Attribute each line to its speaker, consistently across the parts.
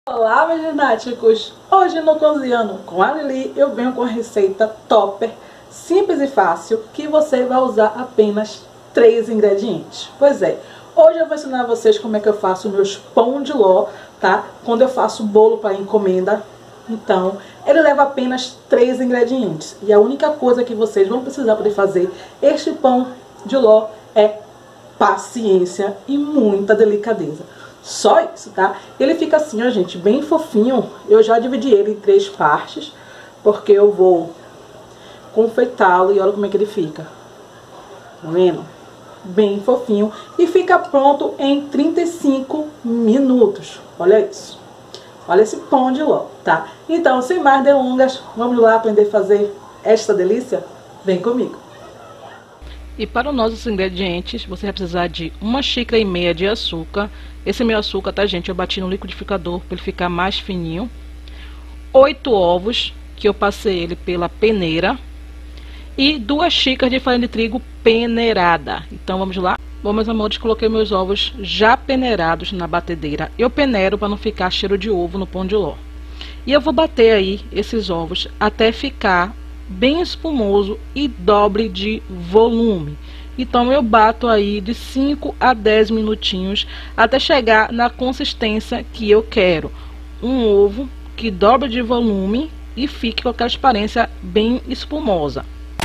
Speaker 1: Olá, meus genáticos! Hoje no Cozinhando com a Lili eu venho com a receita topper, simples e fácil, que você vai usar apenas 3 ingredientes. Pois é, hoje eu vou ensinar vocês como é que eu faço meus pão de ló, tá? Quando eu faço bolo para encomenda, então ele leva apenas 3 ingredientes. E a única coisa que vocês vão precisar para fazer este pão de ló é paciência e muita delicadeza. Só isso, tá? Ele fica assim, ó, gente, bem fofinho. Eu já dividi ele em 3 partes, porque eu vou confeitá-lo e olha como é que ele fica. Tá vendo? Bem fofinho. E fica pronto em 35 minutos. Olha isso. Olha esse pão de ló, tá? Então, sem mais delongas, vamos lá aprender a fazer esta delícia? Vem comigo.
Speaker 2: E para os nossos ingredientes, você vai precisar de 1,5 xícaras de açúcar. Esse meu açúcar, tá, gente? Eu bati no liquidificador para ele ficar mais fininho. 8 ovos, que eu passei ele pela peneira. E 2 xícaras de farinha de trigo peneirada. Então, vamos lá? Bom, meus amores, coloquei meus ovos já peneirados na batedeira. Eu peneiro para não ficar cheiro de ovo no pão de ló. E eu vou bater aí esses ovos até ficar bem espumoso e dobre de volume. Então eu bato aí de 5 a 10 minutinhos até chegar na consistência que eu quero. Um ovo que dobre de volume e fique com a transparência bem espumosa.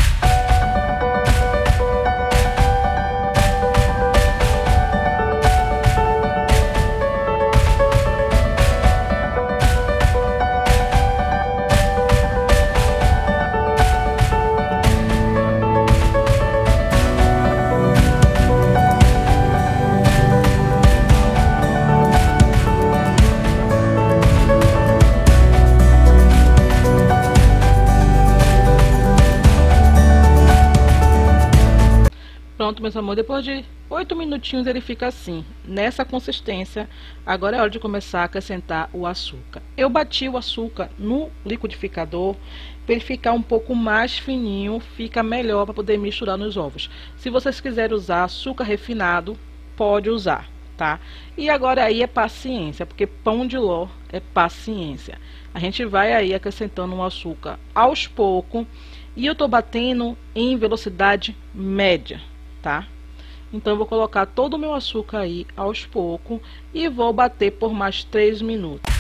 Speaker 2: Pronto, meus amores, depois de 8 minutinhos ele fica assim, nessa consistência. Agora é hora de começar a acrescentar o açúcar. Eu bati o açúcar no liquidificador para ele ficar um pouco mais fininho, fica melhor para poder misturar nos ovos. Se vocês quiserem usar açúcar refinado, pode usar, tá? E agora aí é paciência, porque pão de ló é paciência. A gente vai aí acrescentando o açúcar aos poucos e eu tô batendo em velocidade média. Tá? Então eu vou colocar todo o meu açúcar aí aos poucos e vou bater por mais 3 minutos.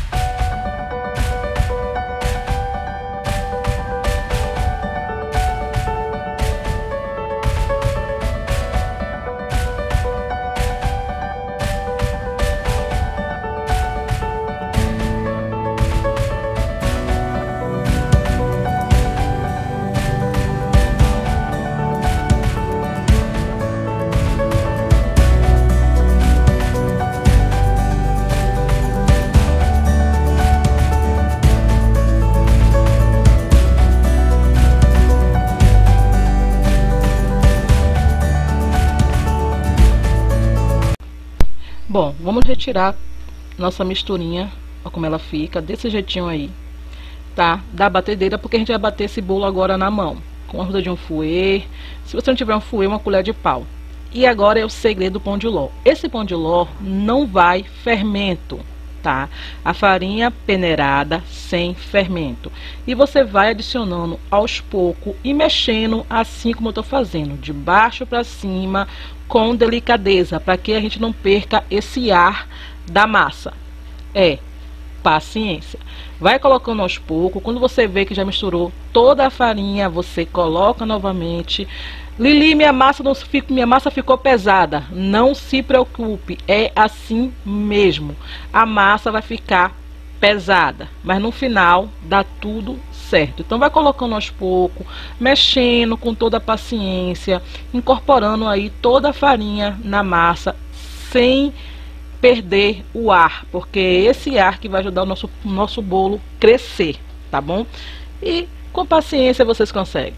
Speaker 2: Bom, vamos retirar nossa misturinha, ó como ela fica, desse jeitinho aí, tá? Da batedeira, porque a gente vai bater esse bolo agora na mão, com a ajuda de um fouet. Se você não tiver um fouet, uma colher de pau. E agora é o segredo do pão de ló. Esse pão de ló não vai fermento, tá? A farinha peneirada sem fermento. E você vai adicionando aos poucos e mexendo assim como eu tô fazendo, de baixo para cima, com delicadeza, para que a gente não perca esse ar da massa. É paciência. Vai colocando aos poucos. Quando você vê que já misturou toda a farinha, você coloca novamente. Lili, minha massa ficou pesada. Não se preocupe, é assim mesmo. A massa vai ficar pesada, mas no final dá tudo certo. Então vai colocando aos poucos, mexendo com toda a paciência, incorporando aí toda a farinha na massa, sem perder o ar, porque é esse ar que vai ajudar o nosso bolo crescer, tá bom? E com paciência vocês conseguem.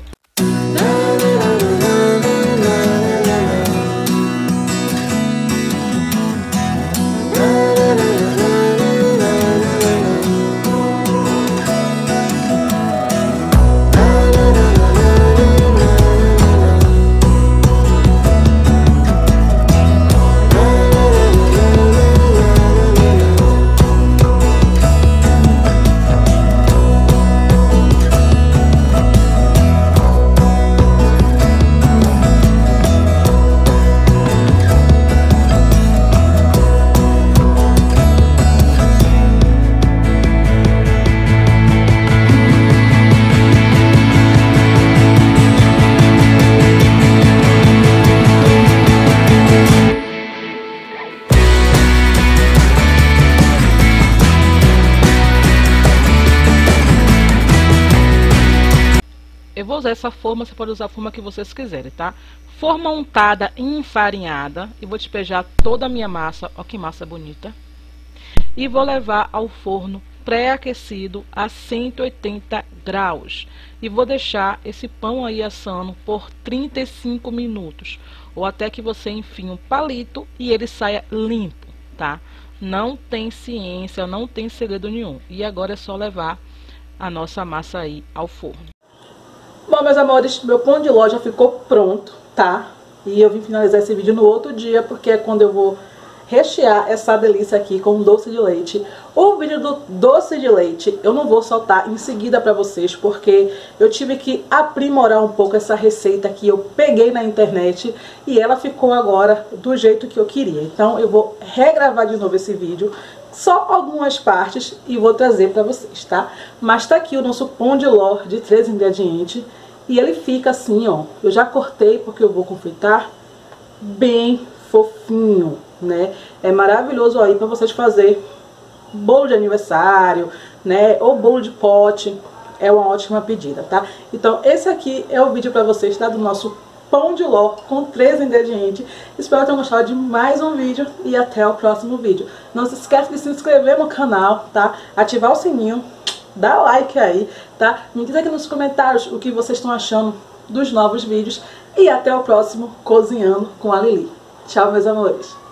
Speaker 2: Eu vou usar essa forma, você pode usar a forma que vocês quiserem, tá? Forma untada e enfarinhada. E vou despejar toda a minha massa. Ó que massa bonita. E vou levar ao forno pré-aquecido a 180 graus. E vou deixar esse pão aí assando por 35 minutos. Ou até que você enfie um palito e ele saia limpo, tá? Não tem ciência, não tem segredo nenhum. E agora é só levar a nossa massa aí ao forno.
Speaker 1: Bom, meus amores, meu pão de ló já ficou pronto, tá? E eu vim finalizar esse vídeo no outro dia, porque é quando eu vou rechear essa delícia aqui com doce de leite. O vídeo do doce de leite eu não vou soltar em seguida pra vocês, porque eu tive que aprimorar um pouco essa receita que eu peguei na internet e ela ficou agora do jeito que eu queria. Então eu vou regravar de novo esse vídeo, só algumas partes, e vou trazer pra vocês, tá? Mas tá aqui o nosso pão de ló de 3 ingredientes e ele fica assim, ó. Eu já cortei porque eu vou confeitar bem fofinho, né? É maravilhoso aí pra vocês fazer bolo de aniversário, né? Ou bolo de pote. É uma ótima pedida, tá? Então esse aqui é o vídeo pra vocês, tá? Do nosso pão de ló com 3 ingredientes. Espero que tenham gostado de mais um vídeo e até o próximo vídeo. Não se esqueça de se inscrever no canal, tá? Ativar o sininho, dá like aí, tá? Me diz aqui nos comentários o que vocês estão achando dos novos vídeos. E até o próximo Cozinhando com a Lili. Tchau, meus amores!